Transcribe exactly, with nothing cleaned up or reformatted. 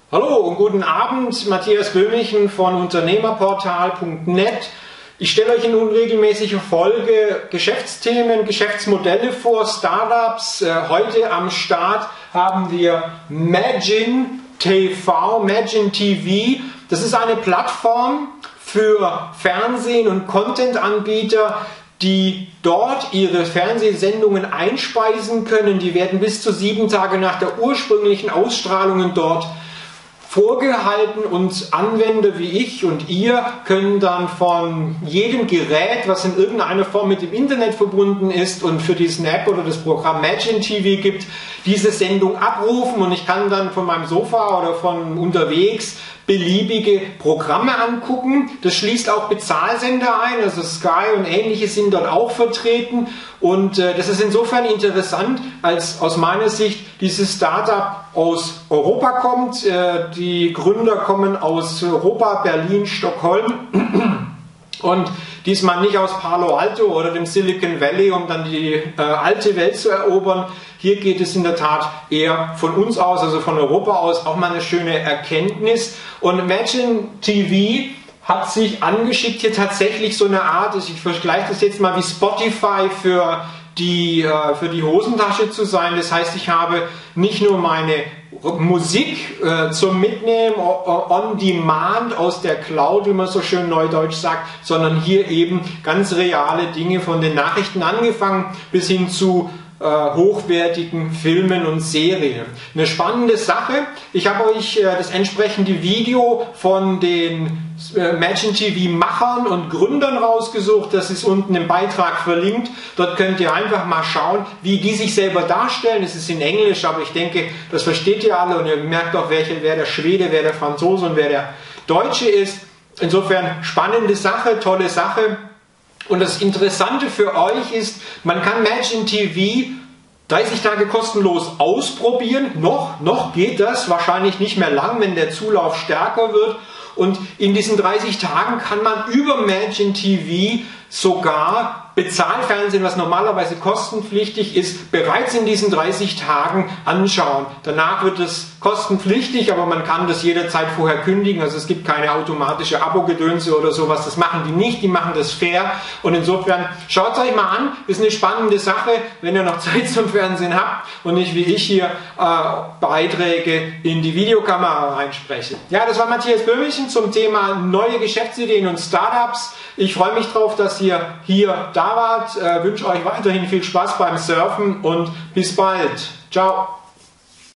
Hallo und guten Abend, Matthias Böhmichen von Unternehmerportal punkt net. Ich stelle euch in unregelmäßiger Folge Geschäftsthemen, Geschäftsmodelle vor, Startups. Heute am Start haben wir Magin T V, Magin T V. Das ist eine Plattform für Fernsehen- und Content-Anbieter, die dort ihre Fernsehsendungen einspeisen können. Die werden bis zu sieben Tage nach der ursprünglichen Ausstrahlung dort vorgehalten und Anwender wie ich und ihr können dann von jedem Gerät, was in irgendeiner Form mit dem Internet verbunden ist und für diesen App oder das Programm Magin T V gibt, diese Sendung abrufen und ich kann dann von meinem Sofa oder von unterwegs beliebige Programme angucken. Das schließt auch Bezahlsender ein, also Sky und ähnliche sind dort auch vertreten und äh, das ist insofern interessant, als aus meiner Sicht dieses Startup aus Europa kommt. Äh, die Gründer kommen aus Europa, Berlin, Stockholm und diesmal nicht aus Palo Alto oder dem Silicon Valley, um dann die äh, alte Welt zu erobern. Hier geht es in der Tat eher von uns aus, also von Europa aus, auch mal eine schöne Erkenntnis. Und Magin T V hat sich angeschickt, hier tatsächlich so eine Art, ich vergleiche das jetzt mal wie Spotify für die, äh, für die Hosentasche zu sein. Das heißt, ich habe nicht nur meine Musik äh, zum Mitnehmen, on demand aus der Cloud, wie man so schön neudeutsch sagt, sondern hier eben ganz reale Dinge von den Nachrichten angefangen bis hin zu äh, hochwertigen Filmen und Serien. Eine spannende Sache. Ich habe euch äh, das entsprechende Video von den äh, Magin T V-Machern und Gründern rausgesucht. Das ist unten im Beitrag verlinkt. Dort könnt ihr einfach mal schauen, wie die sich selber darstellen. Es ist in Englisch, aber ich denke, das versteht ihr alle und ihr merkt auch, welche, wer der Schwede, wer der Franzose und wer der Deutsche ist. Insofern spannende Sache, tolle Sache. Und das Interessante für euch ist, man kann Magin T V dreißig Tage kostenlos ausprobieren. Noch, noch geht das, wahrscheinlich nicht mehr lang, wenn der Zulauf stärker wird. Und in diesen dreißig Tagen kann man über Magin T V sogar Bezahlfernsehen, was normalerweise kostenpflichtig ist, bereits in diesen dreißig Tagen anschauen. Danach wird es kostenpflichtig, aber man kann das jederzeit vorher kündigen. Also es gibt keine automatische Abo-Gedönse oder sowas. Das machen die nicht, die machen das fair. Und insofern schaut es euch mal an. Ist eine spannende Sache, wenn ihr noch Zeit zum Fernsehen habt und nicht wie ich hier äh, Beiträge in die Videokamera reinspreche. Ja, das war Matthias Böhmichen zum Thema neue Geschäftsideen und Startups. Ich freue mich drauf, dass ihr hier da wart. Äh, wünsche euch weiterhin viel Spaß beim Surfen und bis bald. Ciao.